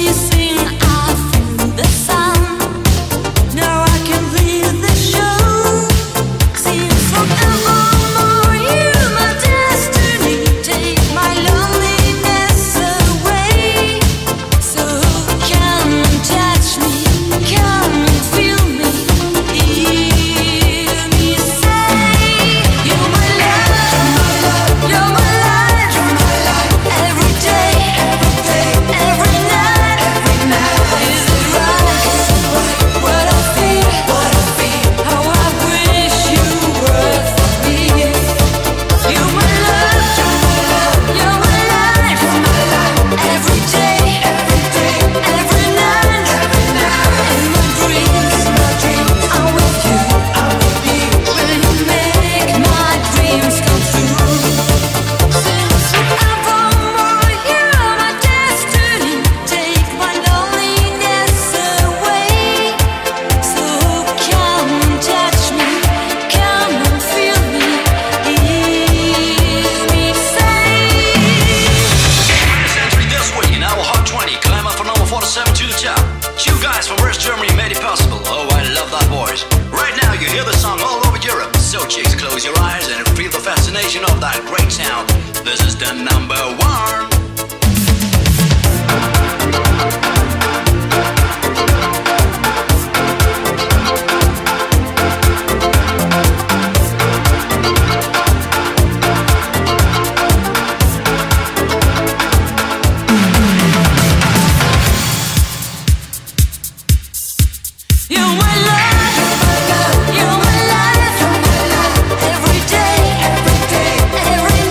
Every day, every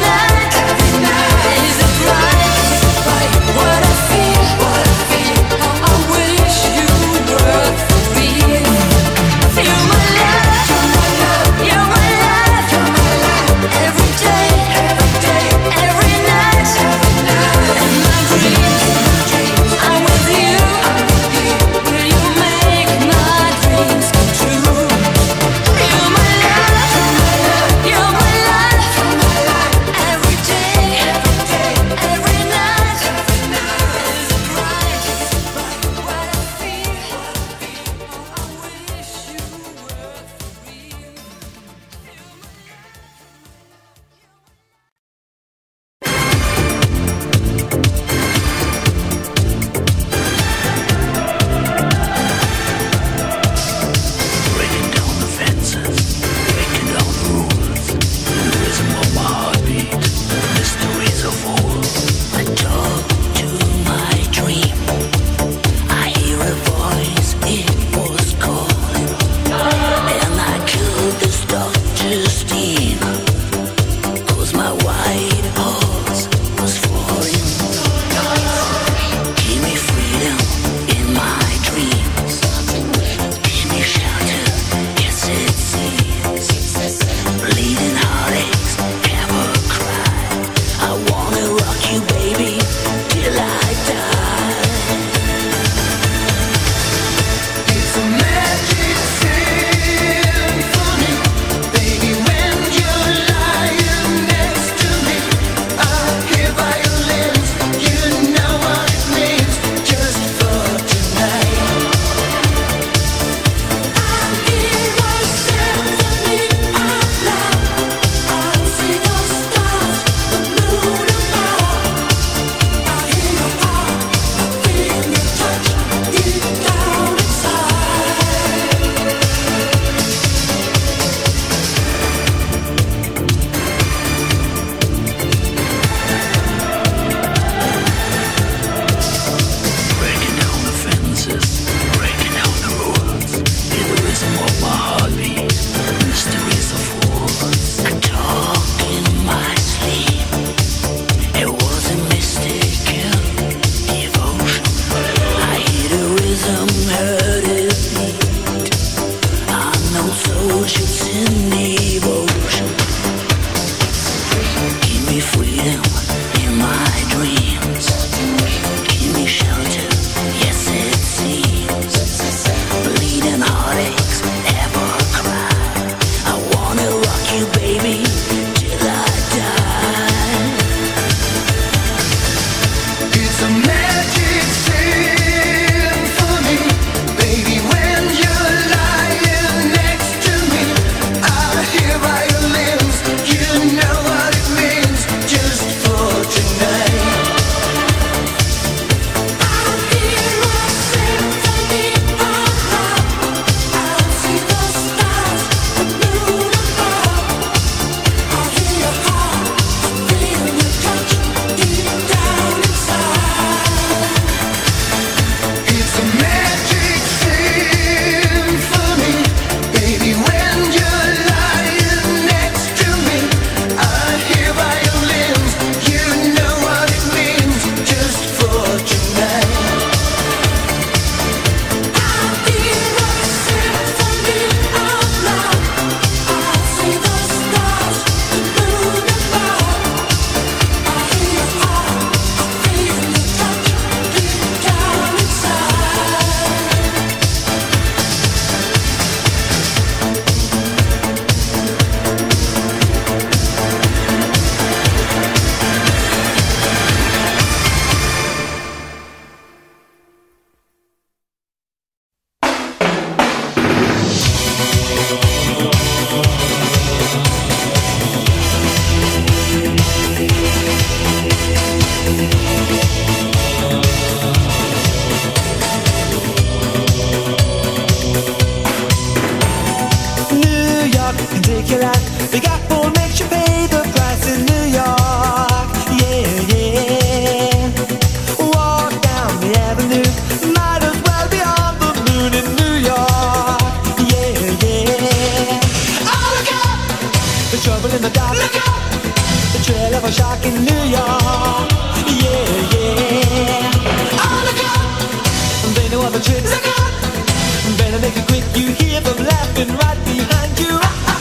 afternoon. Might as well be on the moon in New York. Yeah, yeah. Oh, look out! The trouble in the dark. Look out! The trail of a shark in New York. Yeah, yeah. Oh, look out! They know all the tricks. Look out! Better make it quick. You hear them laughing right behind you.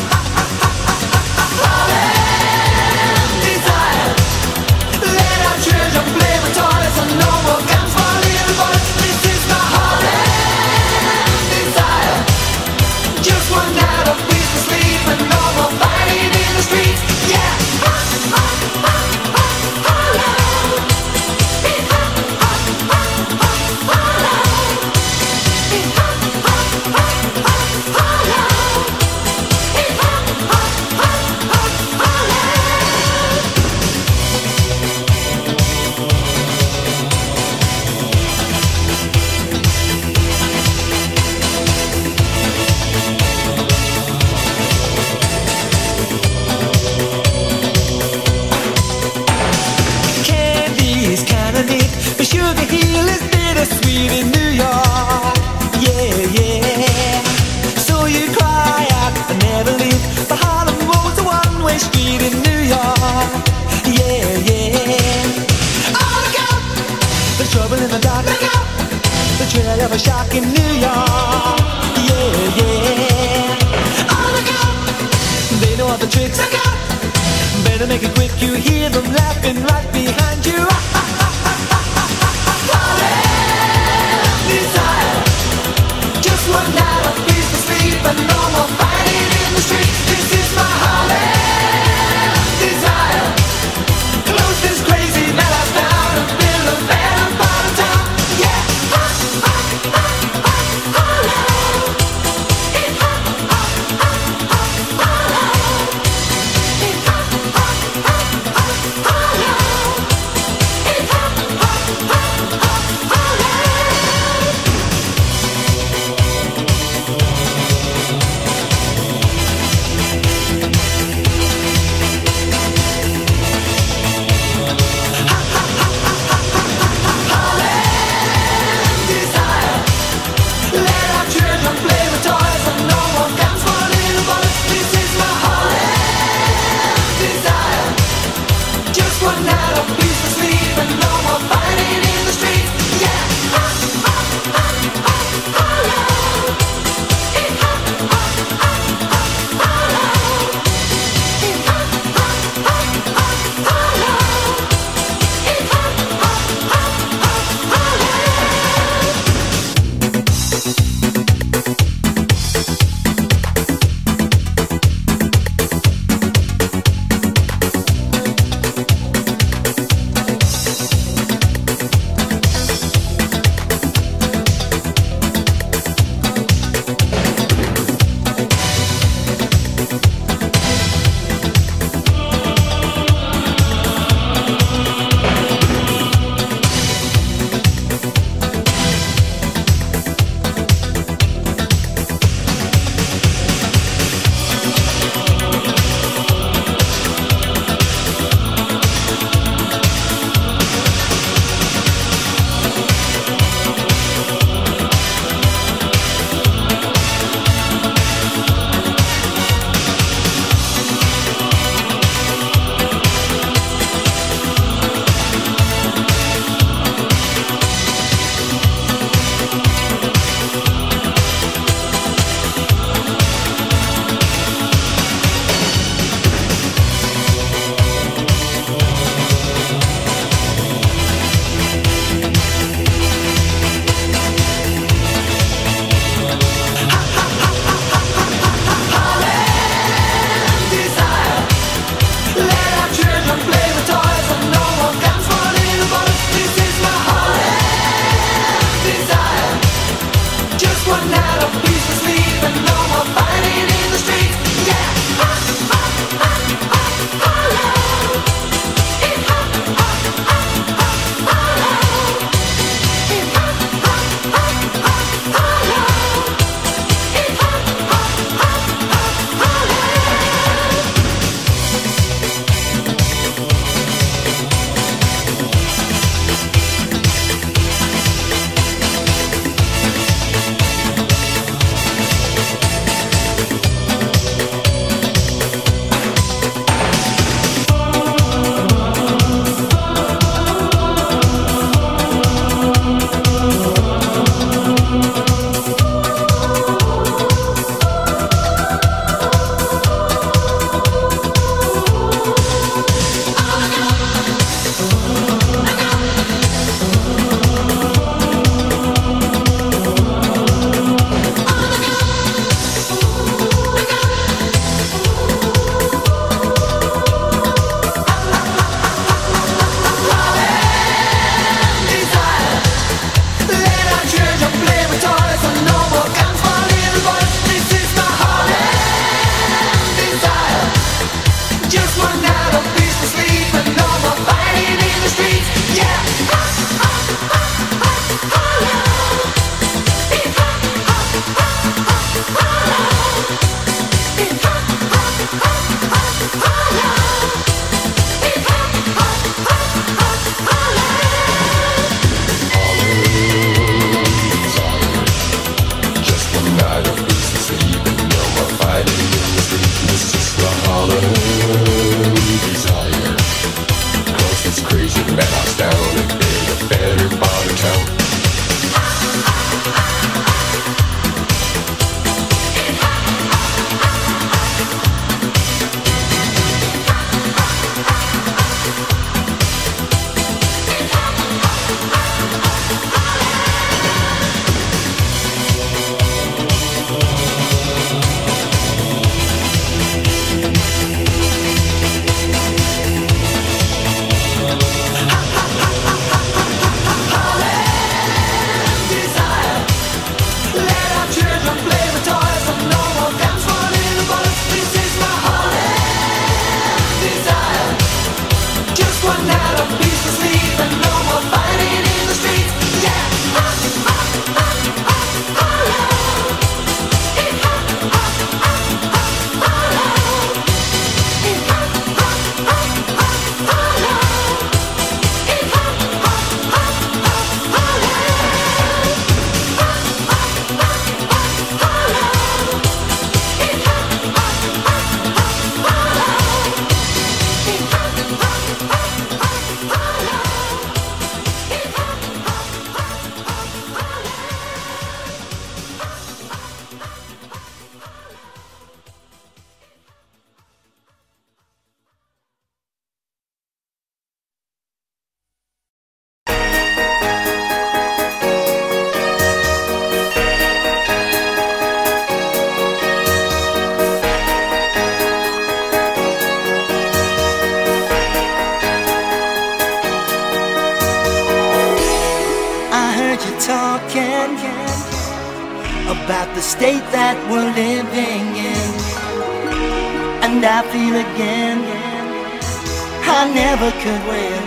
Desire. Let our children play with toys and no more guns for little boys. This is my Harlem desire. Just one night of peace to sleep and no more fighting in the streets. Yeah. The Sugar Hill is bittersweet in New York. Yeah, yeah. So you cry out and never leave. The Harlem Road's a one-way street in New York. Yeah, yeah. Oh, look out! The trouble in the dark. Look out! The trail of a shark in New York. Yeah, yeah. Oh, look out! They know all the tricks. Look out! Better make it quick. You hear them laughing right behind you. Desire. Just one night of peace to sleep and no more fighting in the street. This is my Harlem desire. Close this crazy madhouse down and build a better part of town. Yeah. Harlem. heard you talking about the state that we're living in, and I feel again I never could win.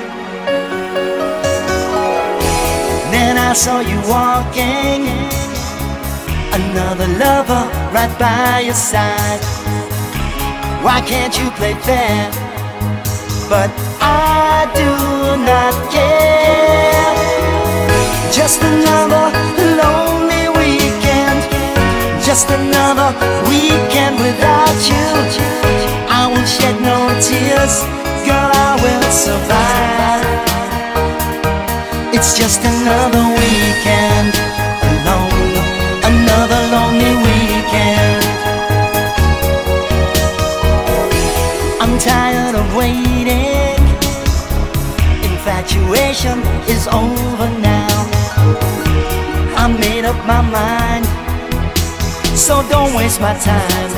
Then I saw you walking, another lover right by your side. Why can't you play fair? But I do not care. Just another lonely weekend, just another weekend without you. I will shed no tears, girl, I will survive. It's just another weekend alone, another lonely weekend. I'm tired of waiting. Infatuation is over now. I made up my mind, so don't waste my time.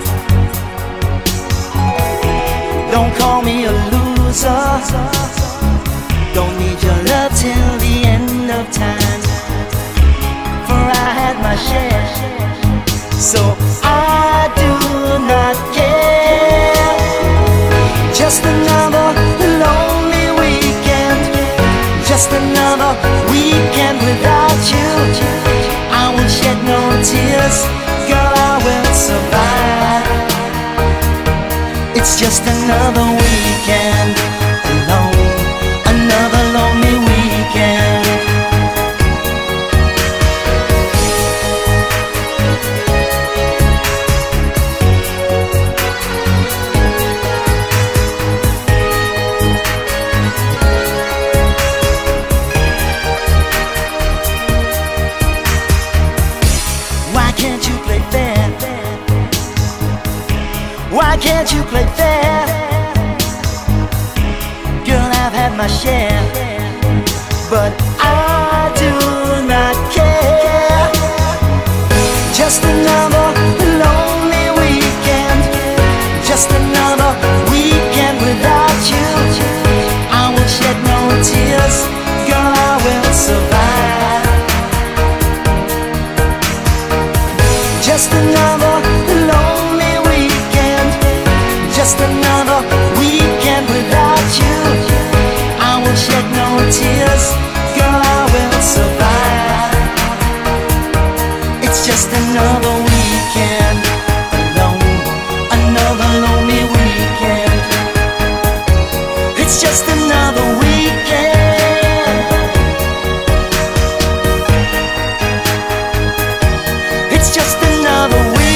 Don't call me a loser. Don't need your love till the end of time. For I had my share, so I do not care. Just another lonely weekend, just another weekend without you. I will shed no tears, girl, I will survive. It's just another weekend alone, another lonely weekend. Why can't you play fair? Why can't you play fair? Girl, I've had my share, but I do not care. Just another lonely weekend, just another weekend without you. I will shed no tears, girl, I will survive. Just another lonely weekend, just another weekend without you. I will shed no tears, girl, I will survive. It's just another weekend alone, another lonely weekend. It's just another weekend. It's just another weekend.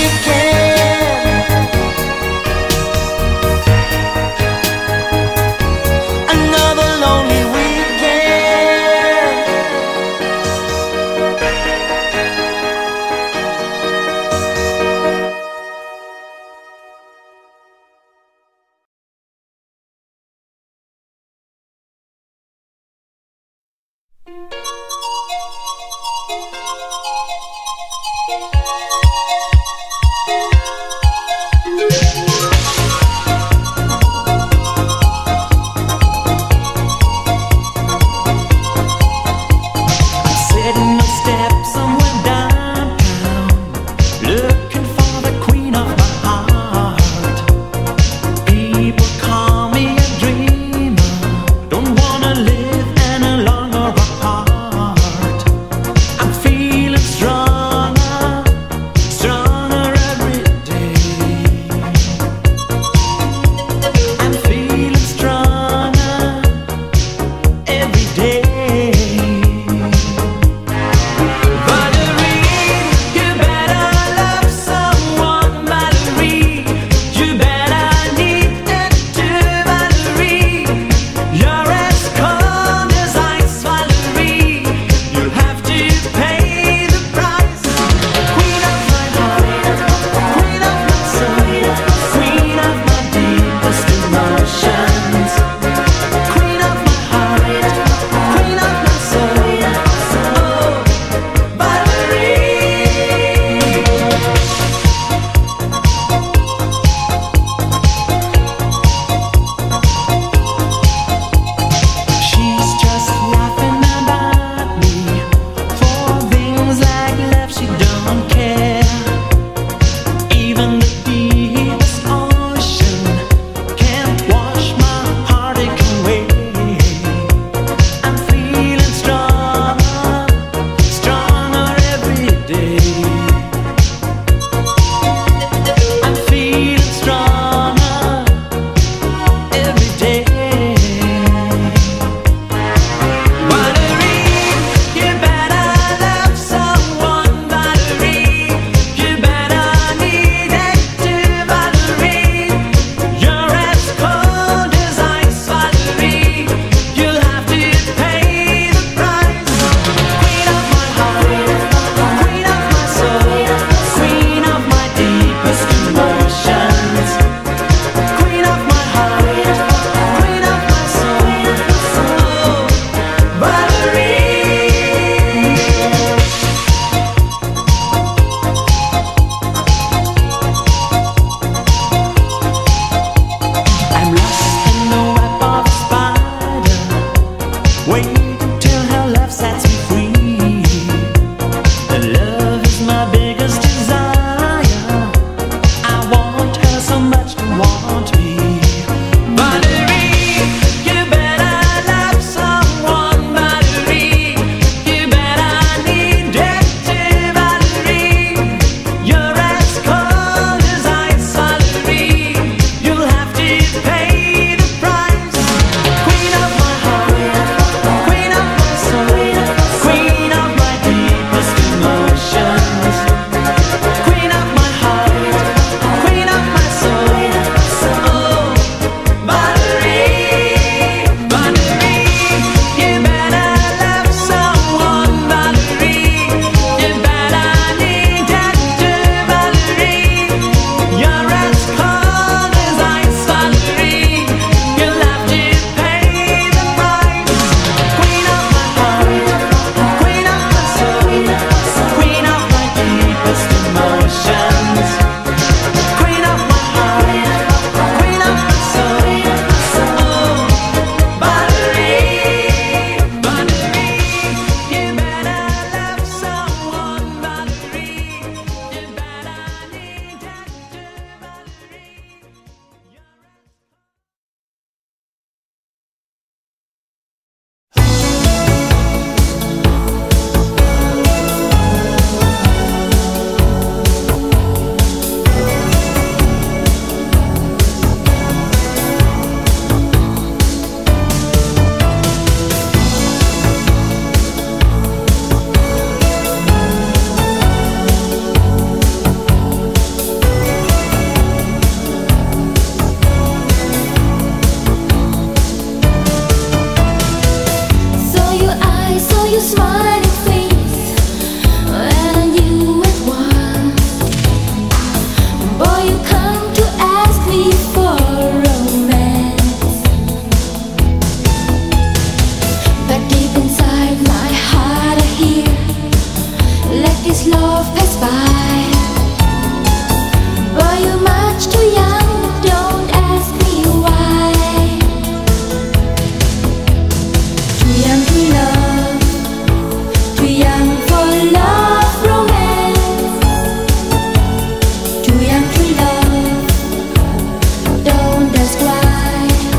young for love, romance. Too young to love, don't ask why.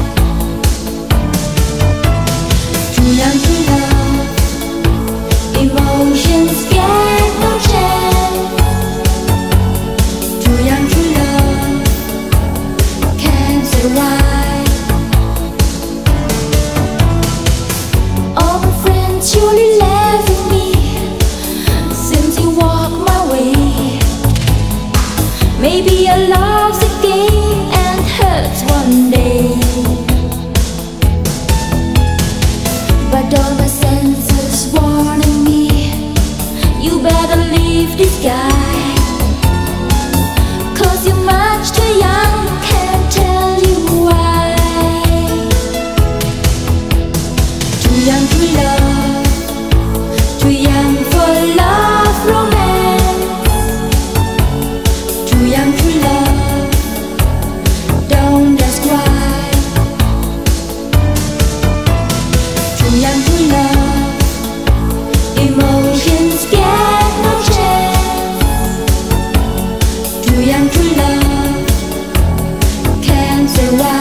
Too young to love, emotions get no chance. Too young to love, can't say why. All my friends surely laughing me since you walked my way. Maybe I lost again and hurts one day. But all my senses warning me, you better leave this guy. 'Cause you're much too young, can't tell you why. Too young to love, too young for love, romance. Too young to love, don't ask why. Too young to love, emotions get no chance. Too young to love, can't say why.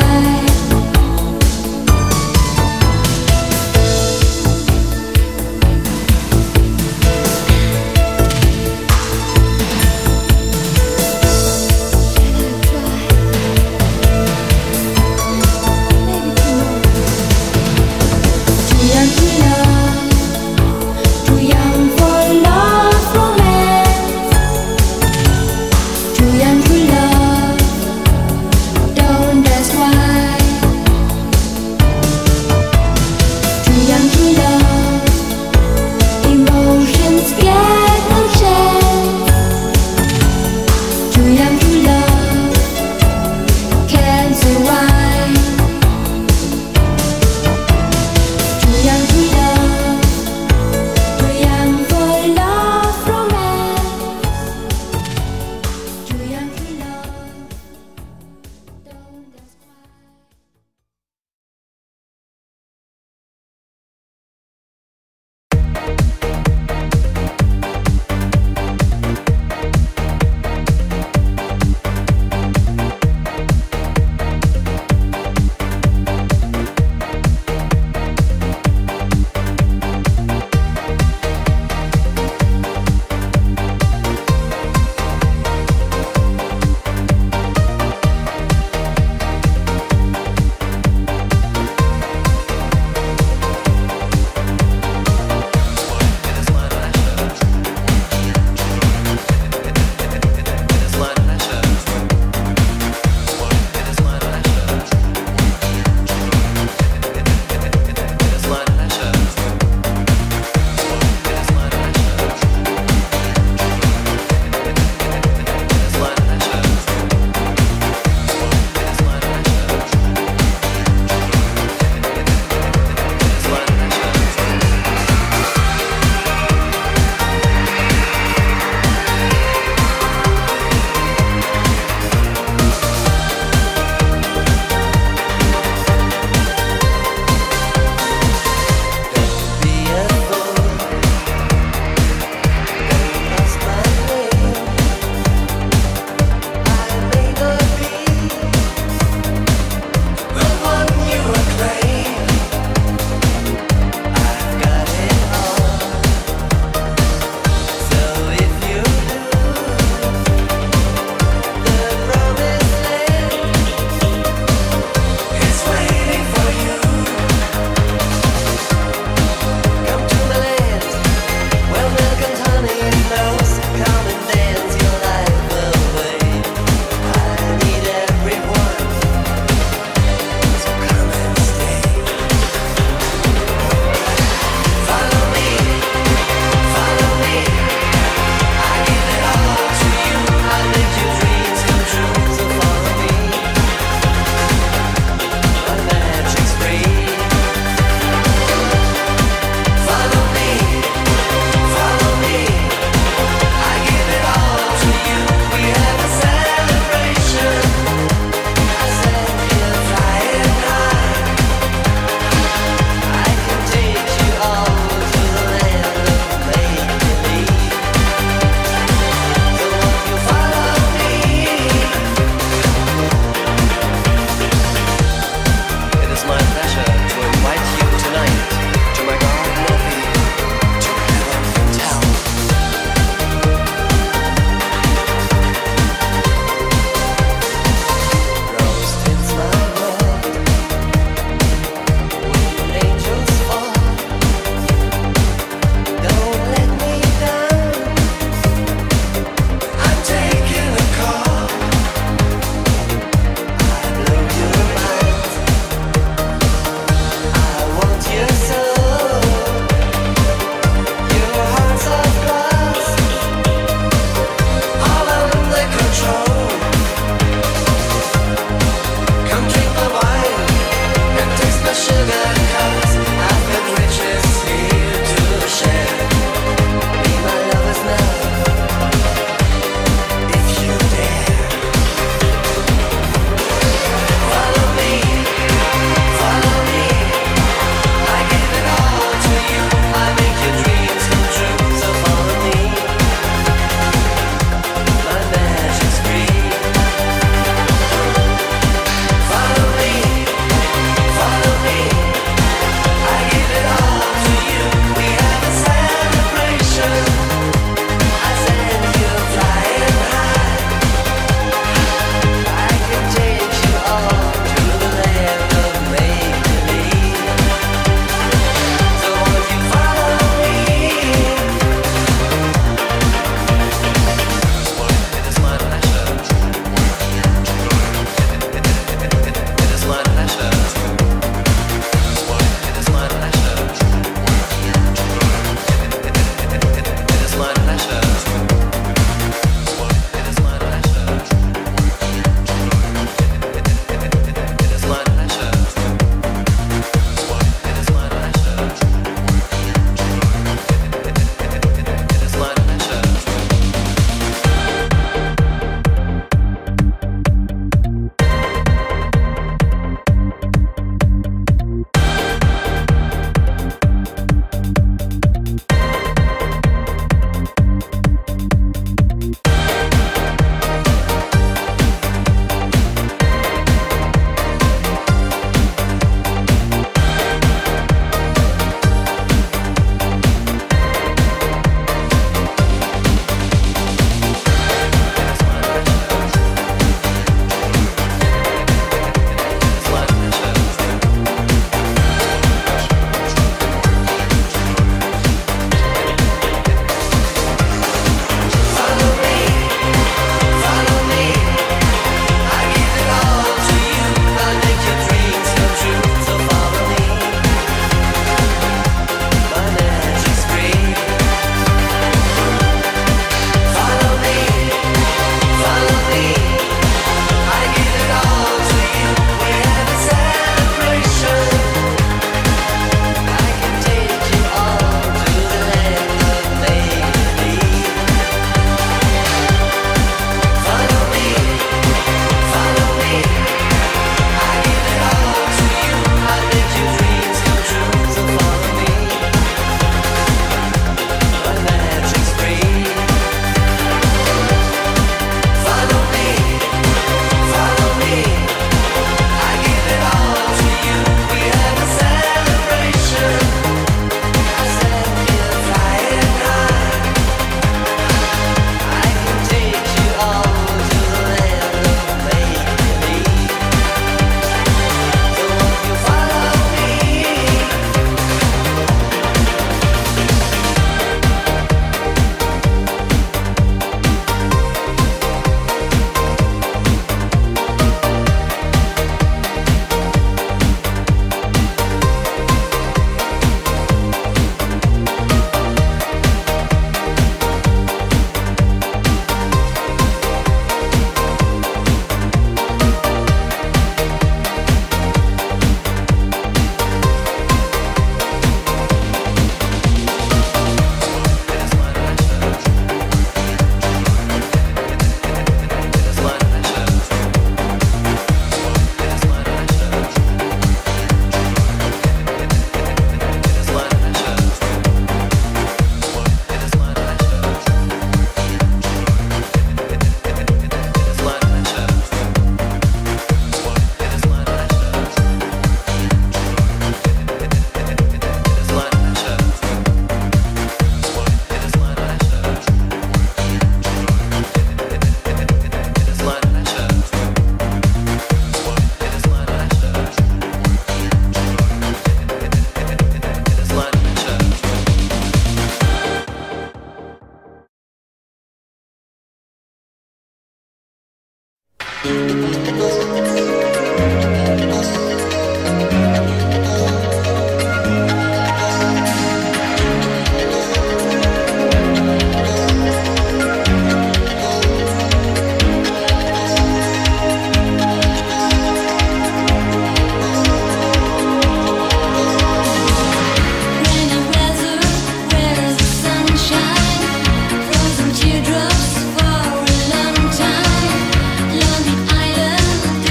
Teardrops for a long time, Lonely Island.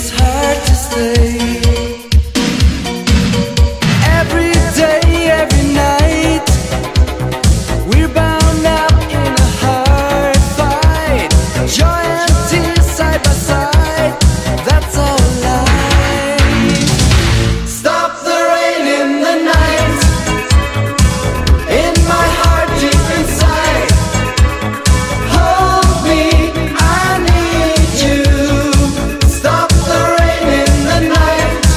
is hard to stay. Every day, every night, we're bound up in a hard fight. Joy and tears side by side, that's our life. Stop the rain in the night, in my heart deep inside. Hold me, I need you. Stop the rain in the night.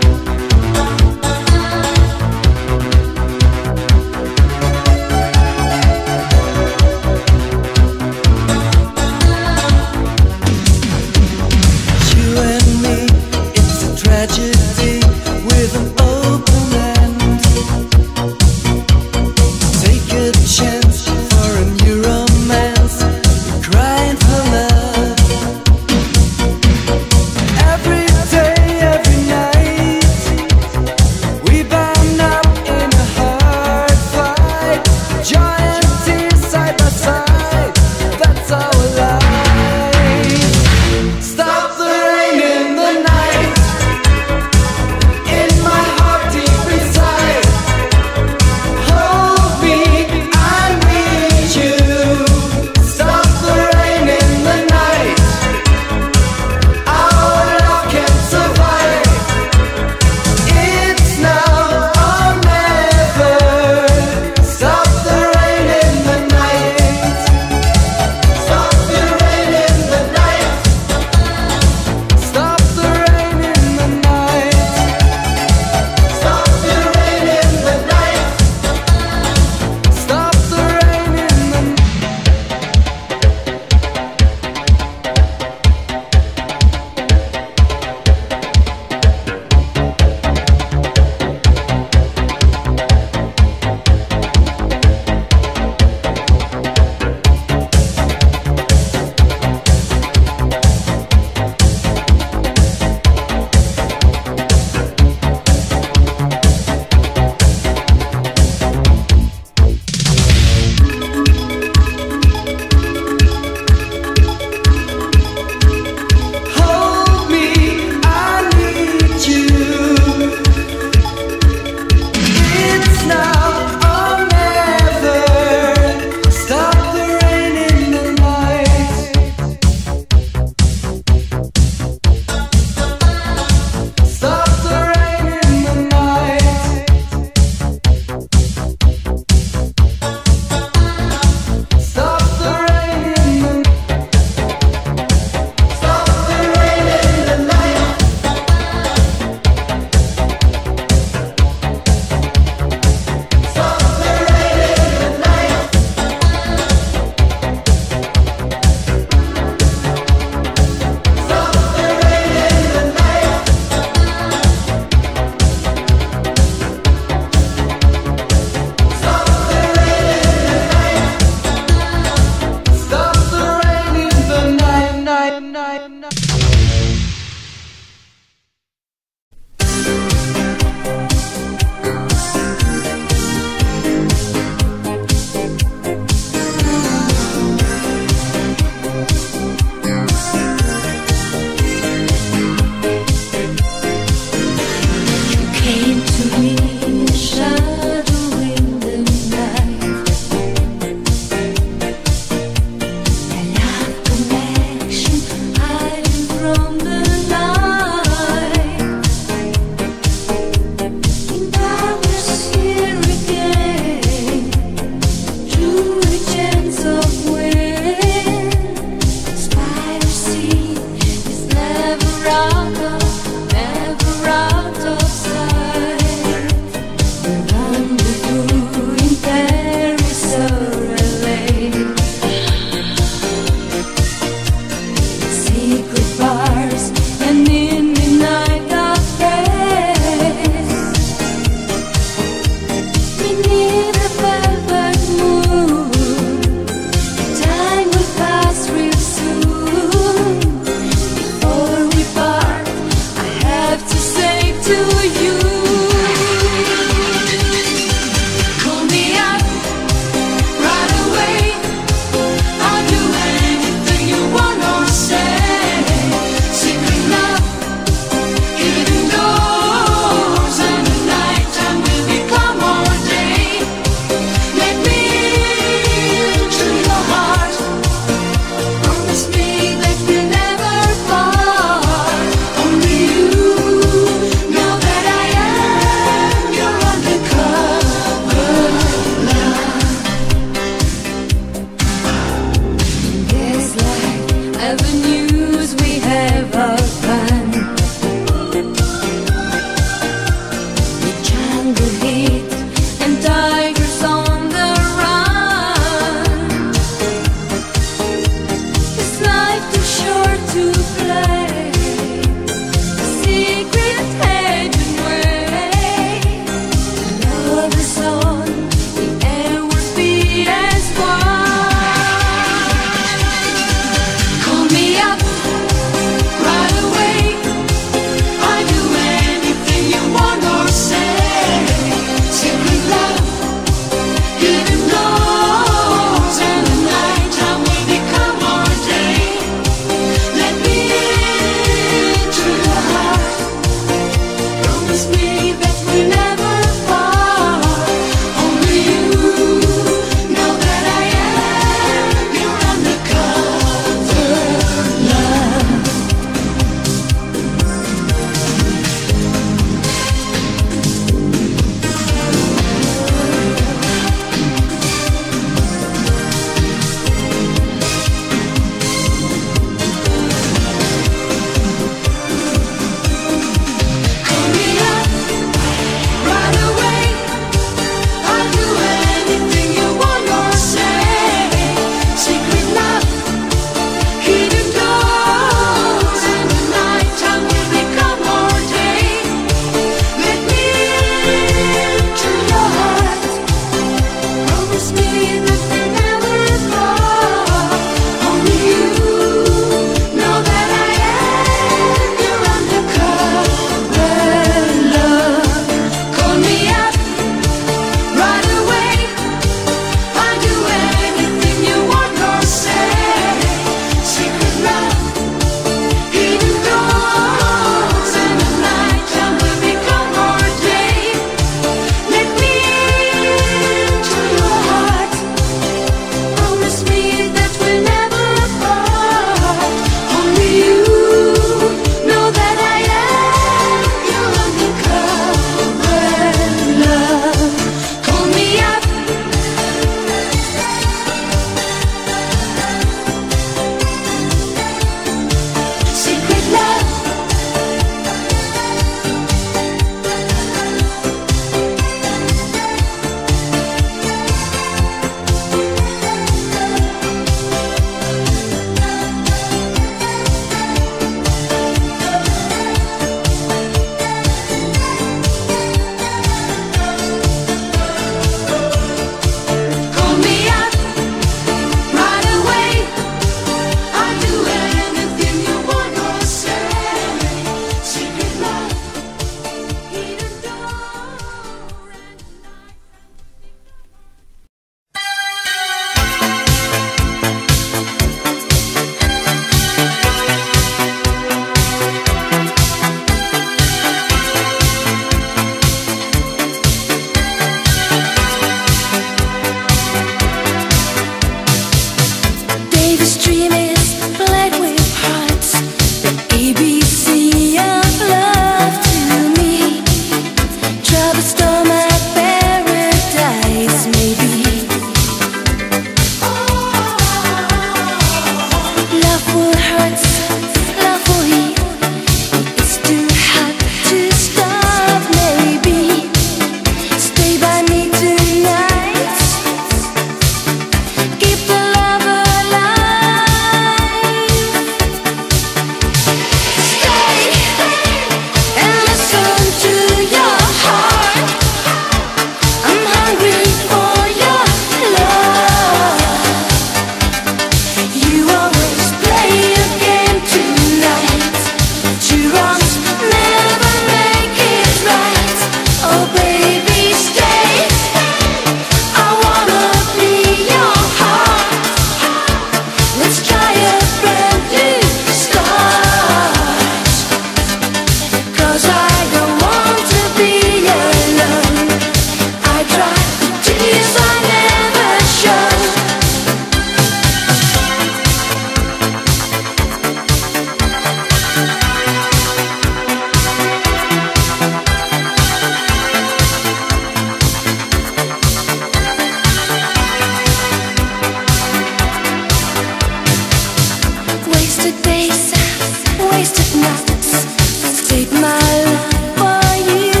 Wasted days, wasted nights, take my love for you.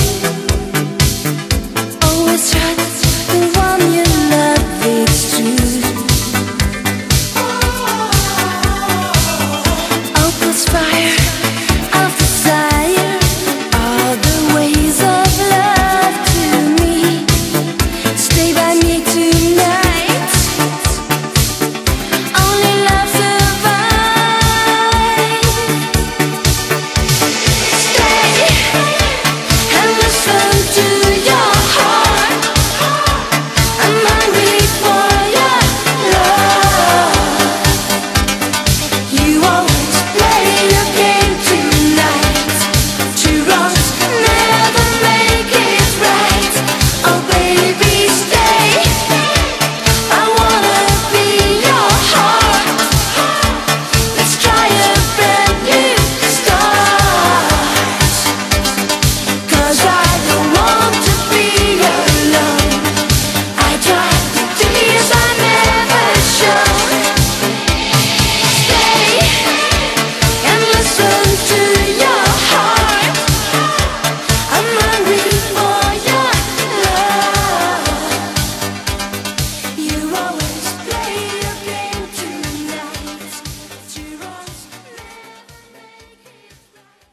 Always trust the one you love, it's true. Opus fire of desire, all the ways of love to me. Stay by me tonight. Only love survives. Stay and listen to your heart. I'm hungry for your love. You always play your game tonight. Two wrongs never make it right. Oh baby, stay. I wanna be your heart. Let's try a brand new start. 'Cause I don't want to be alone. I dry the tears I never show. Stay and listen to your heart. I'm hungry for your love. You always play your game tonight. Two wrongs never make it right.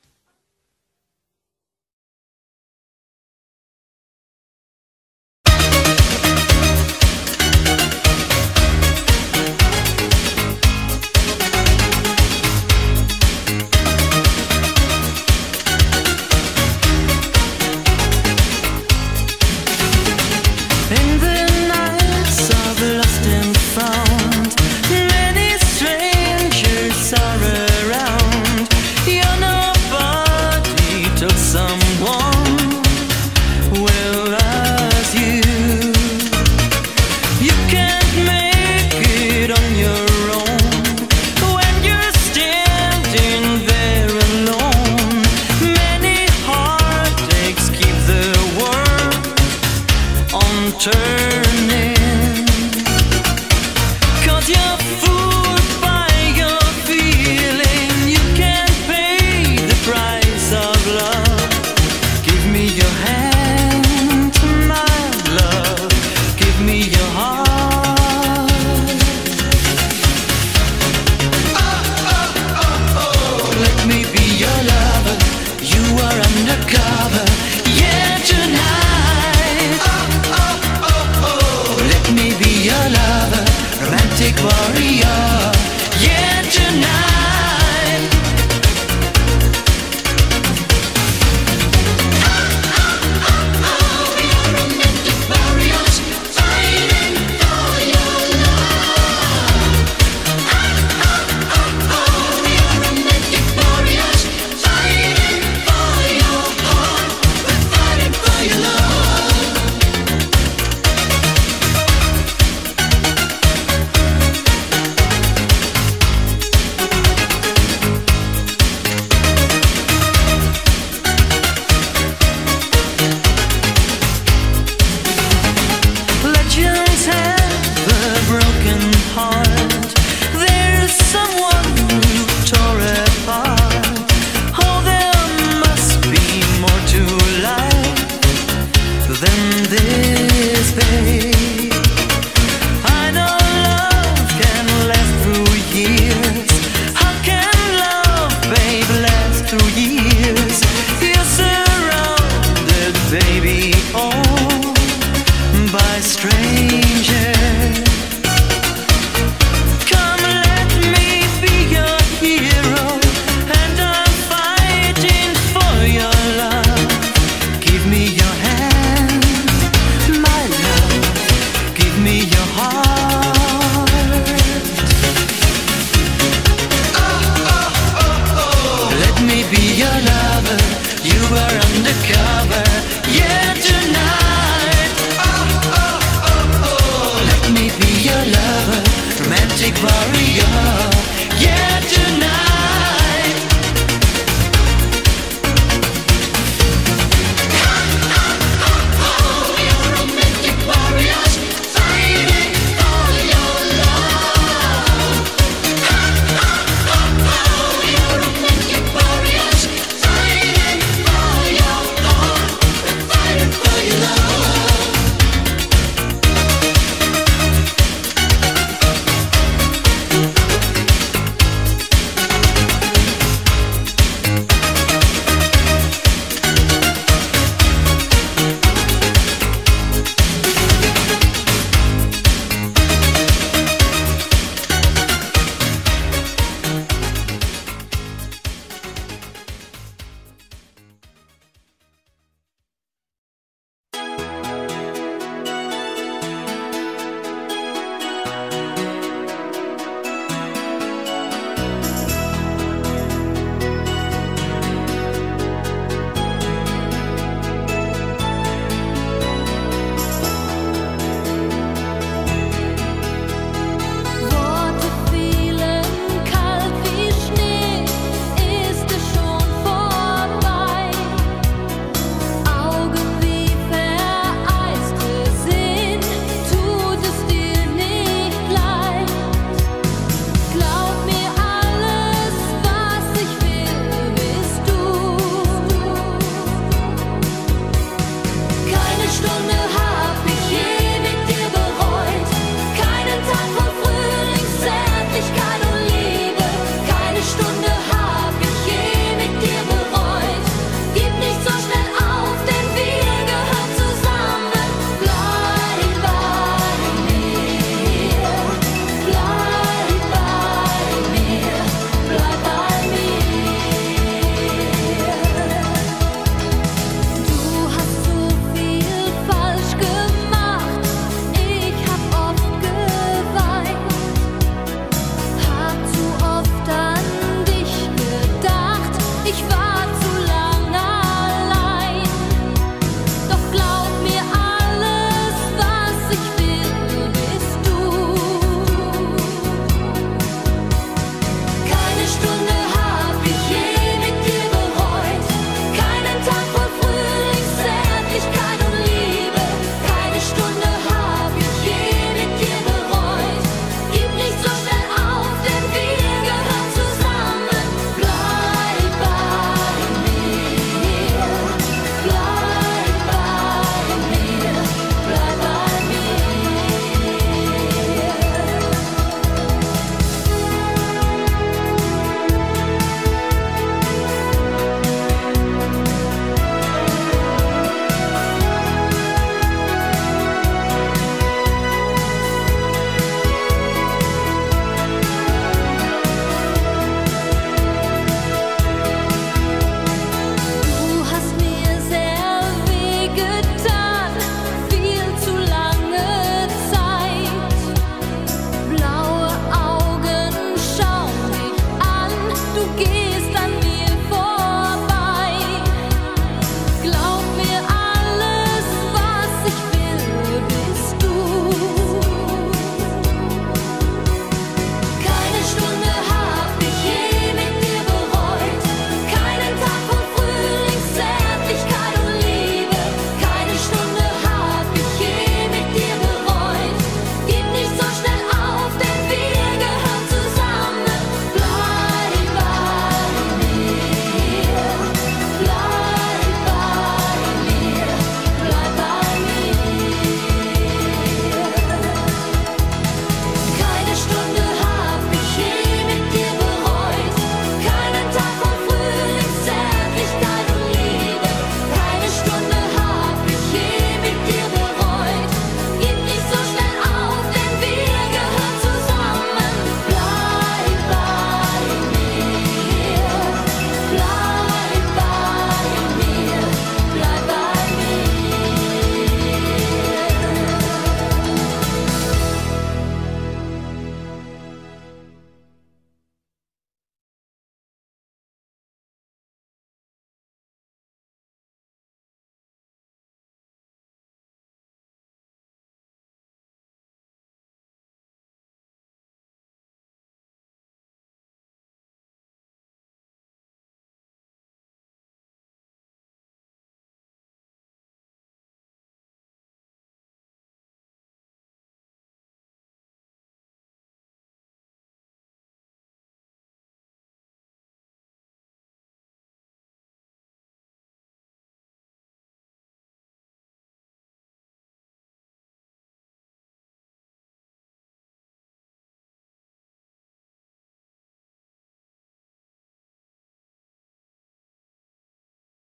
In the nights of lost and found, many strangers are around. You're nobody till someone will ask you. You can't make it on your own when you're standing there alone. Many heartaches keep the world on turning. 'Cause you're fooled by your feeling. You can't pay the price of love. Give me your hand, my love. Give me your heart. Let me be your lover. You are undercover. Yeah, tonight. Let me be your lover, romantic warrior. Yeah, tonight. We are romantic warriors, fighting for your love. We are romantic warriors, fighting for your heart. We're fighting for your love. Legends have a broken heart. There's someone who tore apart. Oh, there must be more to life than this, babe. I know love can last through years. How can love, babe, last through years? You're surrounded, baby, oh, by strangers. Come, let me be your hero, and I'm fighting for your love. Give me your hand, my love. Give me your heart. Let me be your lover. You are undercover. Yeah, tonight. Let me be your lover, romantic warrior. Yeah.